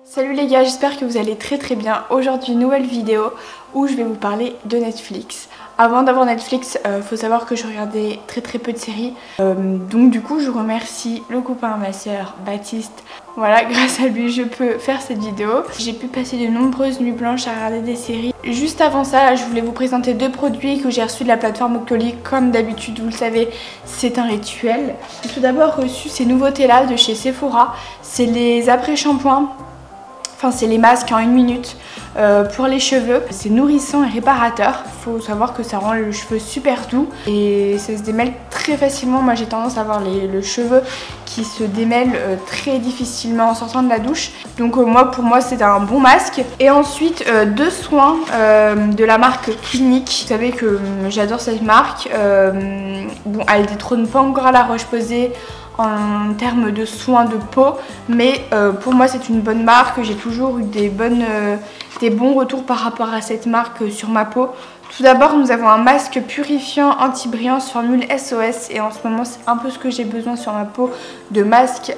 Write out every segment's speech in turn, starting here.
Salut les gars, j'espère que vous allez très bien. Aujourd'hui, nouvelle vidéo où je vais vous parler de Netflix. Avant d'avoir Netflix, faut savoir que je regardais très peu de séries. Donc du coup, je remercie le copain à ma soeur, Baptiste. Voilà, grâce à lui, je peux faire cette vidéo. J'ai pu passer de nombreuses nuits blanches à regarder des séries. Juste avant ça, je voulais vous présenter deux produits que j'ai reçus de la plateforme Octoly. Comme d'habitude, vous le savez, c'est un rituel. J'ai tout d'abord reçu ces nouveautés-là de chez Sephora. C'est les après-shampoings. Enfin, c'est les masques en 1 minute pour les cheveux. C'est nourrissant et réparateur. Faut savoir que ça rend le cheveu super doux et ça se démêle très facilement. Moi, j'ai tendance à avoir le cheveu qui se démêle très difficilement en sortant de la douche. Donc pour moi, c'est un bon masque. Et ensuite, deux soins de la marque Clinique. Vous savez que j'adore cette marque. Bon, elle détrône pas encore La Roche-Posay en termes de soins de peau, mais pour moi c'est une bonne marque. J'ai toujours eu des bons retours par rapport à cette marque sur ma peau. Tout d'abord, nous avons un masque purifiant anti-brillance formule SOS et en ce moment c'est un peu ce que j'ai besoin sur ma peau, de masque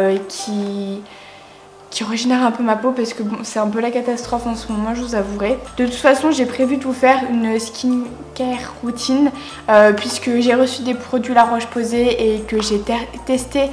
qui régénère un peu ma peau parce que bon, c'est un peu la catastrophe en ce moment, je vous avouerai. De toute façon, j'ai prévu de vous faire une skincare routine puisque j'ai reçu des produits La Roche-Posay et que j'ai testé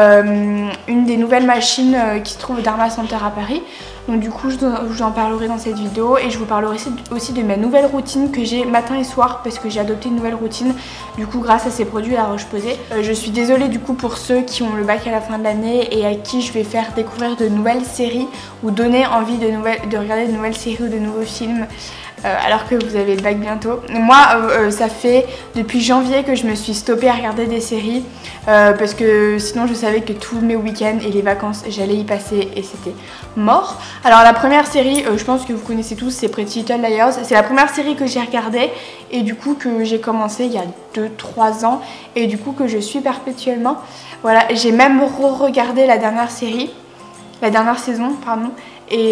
une des nouvelles machines qui se trouve au Derma Center à Paris. Donc du coup, je vous en parlerai dans cette vidéo et je vous parlerai aussi de ma nouvelle routine que j'ai matin et soir parce que j'ai adopté une nouvelle routine du coup grâce à ces produits La Roche-Posay. Je suis désolée du coup pour ceux qui ont le bac à la fin de l'année et à qui je vais faire découvrir de nouvelles séries ou donner envie de regarder de nouvelles séries ou de nouveaux films. Alors que vous avez le bac bientôt. Moi, ça fait depuis janvier que je me suis stoppée à regarder des séries parce que sinon je savais que tous mes week-ends et les vacances j'allais y passer et c'était mort. Alors la première série, je pense que vous connaissez tous, c'est Pretty Little Liars. C'est la première série que j'ai regardée et du coup que j'ai commencé il y a 2-3 ans et du coup que je suis perpétuellement. Voilà, j'ai même re-regardé la dernière saison, pardon. Et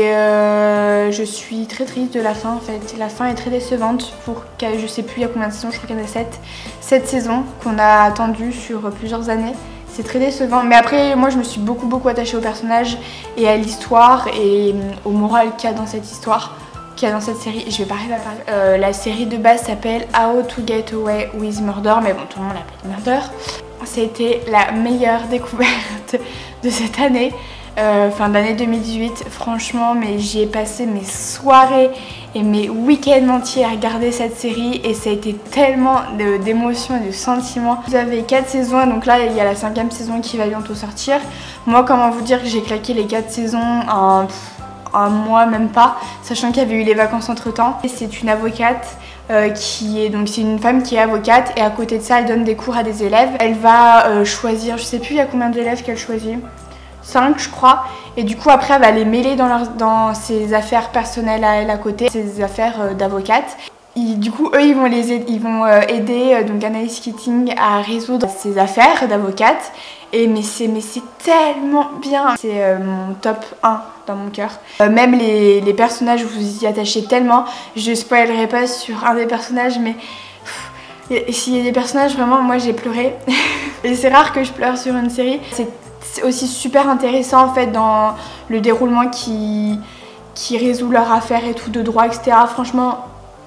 je suis très triste de la fin en fait. La fin est très décevante pour, je sais plus il y a combien de saisons, je crois qu'il y en a 7 saisons qu'on a attendu sur plusieurs années. C'est très décevant. Mais après, moi je me suis beaucoup attachée au personnage et à l'histoire et au moral qu'il y a dans cette histoire, qu'il y a dans cette série. Je vais pas arriver à parler. La série de base s'appelle How to Get Away with Murder, mais bon, tout le monde l'appelle Murder. Ça a été la meilleure découverte de cette année. Fin d'année 2018, franchement, mais j'y ai passé mes soirées et mes week-ends entiers à regarder cette série et ça a été tellement d'émotions et de sentiments. Vous avez 4 saisons, donc là il y a la 5e saison qui va bientôt sortir. Moi, comment vous dire que j'ai claqué les 4 saisons en un mois, même pas, sachant qu'il y avait eu les vacances entre temps. C'est une avocate c'est une femme qui est avocate et à côté de ça elle donne des cours à des élèves. Elle va choisir, je sais plus il y a combien d'élèves qu'elle choisit, 5 je crois, et du coup après elle va les mêler dans ses affaires personnelles à elle à côté, ses affaires d'avocate. Du coup eux ils vont aider donc Annalise Keating à résoudre ses affaires d'avocate. Mais c'est tellement bien, c'est mon top 1 dans mon cœur. Même les personnages, vous y attachez tellement. Je spoilerai pas sur un des personnages, mais s'il y a des personnages, vraiment moi j'ai pleuré. Et c'est rare que je pleure sur une série. C'est aussi super intéressant en fait dans le déroulement qui résout leur affaire et tout, de droit, etc. Franchement.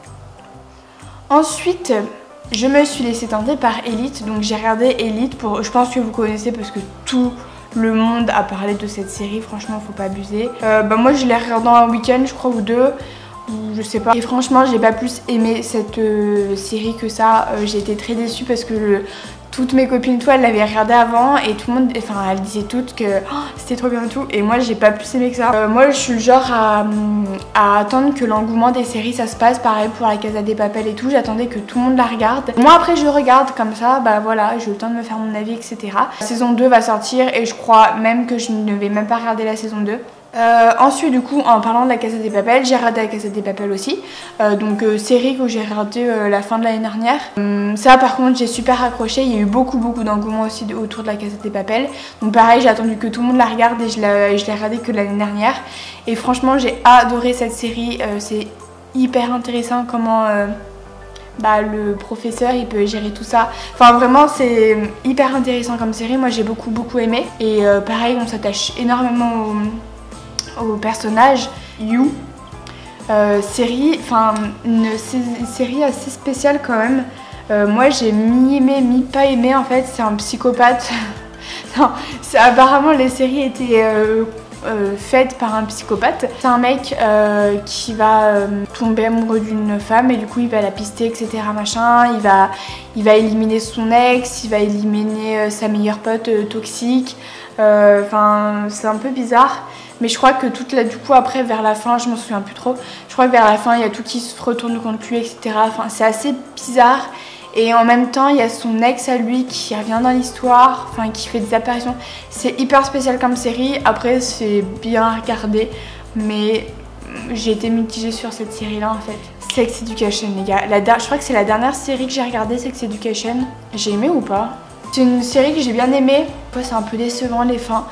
Ensuite, je me suis laissée tenter par Elite, donc j'ai regardé Elite, je pense que vous connaissez parce que tout le monde a parlé de cette série, franchement faut pas abuser. Moi je l'ai regardé en un week-end je crois ou 2, ou je sais pas. Et franchement j'ai pas plus aimé cette série que ça, j'ai été très déçue parce que toutes mes copines, elles l'avaient regardé avant et tout le monde, enfin elles disaient toutes que c'était trop bien et tout, et moi j'ai pas plus aimé que ça. Moi je suis le genre à attendre que l'engouement des séries ça se passe, pareil pour La Casa de Papel et tout, j'attendais que tout le monde la regarde. Moi après je regarde comme ça, bah voilà, j'ai eu le temps de me faire mon avis, etc. La saison 2 va sortir et je crois même que je ne vais même pas regarder la saison 2. Ensuite du coup en parlant de La Casa de Papel, j'ai regardé La Casa de Papel aussi, série que j'ai regardé la fin de l'année dernière. Ça par contre j'ai super accroché, il y a eu beaucoup d'engouement aussi autour de La Casa de Papel, donc pareil j'ai attendu que tout le monde la regarde et je l'ai regardé que l'année dernière et franchement j'ai adoré cette série. C'est hyper intéressant comment le professeur il peut gérer tout ça, enfin vraiment c'est hyper intéressant comme série. Moi j'ai beaucoup aimé et pareil on s'attache énormément au personnage You. Une série assez spéciale quand même. Moi j'ai mi-aimé, mi-pas aimé en fait, c'est un psychopathe. Non, apparemment les séries étaient faites par un psychopathe. C'est un mec qui va tomber amoureux d'une femme et du coup il va la pister, etc. machin. Il va éliminer son ex, il va éliminer sa meilleure pote toxique. Enfin, c'est un peu bizarre. Mais je crois que du coup après vers la fin, je m'en souviens plus trop. Je crois que vers la fin il y a tout qui se retourne contre lui, etc. Enfin, c'est assez bizarre. Et en même temps, il y a son ex à lui qui revient dans l'histoire, enfin qui fait des apparitions. C'est hyper spécial comme série. Après, c'est bien à regarder, mais j'ai été mitigée sur cette série-là en fait. Sex Education, les gars. Je crois que c'est la dernière série que j'ai regardée, Sex Education. J'ai aimé ou pas? C'est une série que j'ai bien aimée. C'est un peu décevant les fins.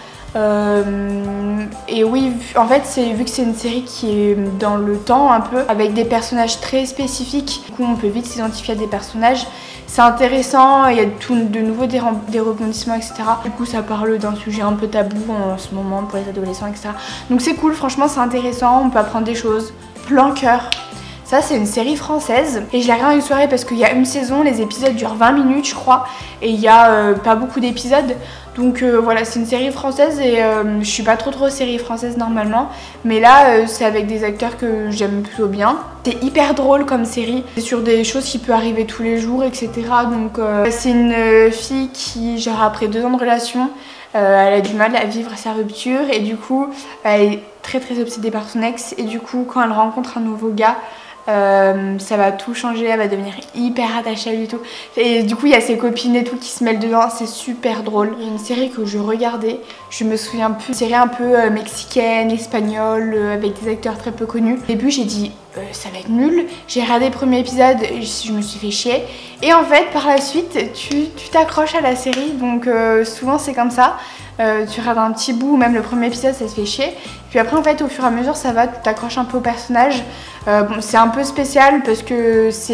Et oui, en fait, vu que c'est une série qui est dans le temps un peu, avec des personnages très spécifiques, du coup on peut vite s'identifier à des personnages. C'est intéressant, il y a de nouveau des rebondissements, etc. Du coup ça parle d'un sujet un peu tabou en ce moment pour les adolescents, etc. Donc c'est cool, franchement c'est intéressant, on peut apprendre des choses. Plan Cœur. Ça c'est une série française et je la regarde une soirée parce qu'il y a une saison, les épisodes durent 20 minutes je crois et il y a pas beaucoup d'épisodes. Donc voilà, c'est une série française et je suis pas trop série française normalement. Mais là, c'est avec des acteurs que j'aime plutôt bien. C'est hyper drôle comme série. C'est sur des choses qui peuvent arriver tous les jours, etc. Donc c'est une fille qui, genre après 2 ans de relation, elle a du mal à vivre sa rupture. Et du coup, elle est très obsédée par son ex. Et du coup, quand elle rencontre un nouveau gars, ça va tout changer, elle va devenir hyper attachée à lui et tout. Et du coup il y a ses copines et tout qui se mêlent dedans, c'est super drôle. Il y a une série que je regardais, je me souviens plus, une série un peu mexicaine, espagnole, avec des acteurs très peu connus. Au début j'ai dit ça va être nul, j'ai regardé le premier épisode, je me suis fait chier. Et en fait par la suite tu t'accroches à la série, donc souvent c'est comme ça. Tu regardes un petit bout, même le premier épisode ça se fait chier. Puis après en fait au fur et à mesure ça va, tu t'accroches un peu au personnage. Bon, c'est un peu spécial parce que ça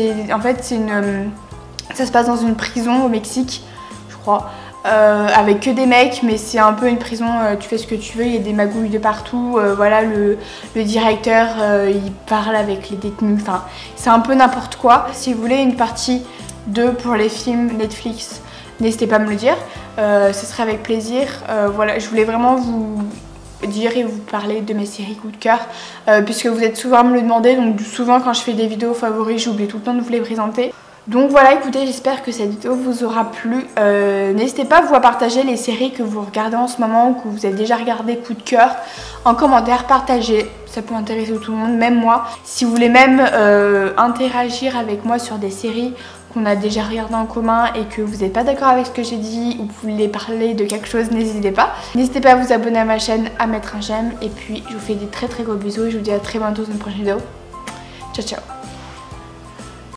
se passe dans une prison au Mexique, je crois, avec que des mecs, mais c'est un peu une prison, tu fais ce que tu veux, il y a des magouilles de partout, voilà, le directeur il parle avec les détenus, enfin c'est un peu n'importe quoi. Si vous voulez une partie 2 pour les films Netflix, n'hésitez pas à me le dire, ce serait avec plaisir. Voilà, je voulais vraiment vous dire et vous parler de mes séries coup de cœur puisque vous êtes souvent à me le demander, donc souvent quand je fais des vidéos favoris j'oublie tout le temps de vous les présenter. Donc voilà, écoutez, j'espère que cette vidéo vous aura plu. N'hésitez pas vous à partager les séries que vous regardez en ce moment ou que vous avez déjà regardé coup de cœur en commentaire, partagez, ça peut intéresser tout le monde, même moi. Si vous voulez même interagir avec moi sur des séries qu'on a déjà regardé en commun et que vous n'êtes pas d'accord avec ce que j'ai dit ou que vous voulez parler de quelque chose, n'hésitez pas. N'hésitez pas à vous abonner à ma chaîne, à mettre un j'aime et puis je vous fais des très gros bisous et je vous dis à très bientôt dans une prochaine vidéo. Ciao ciao.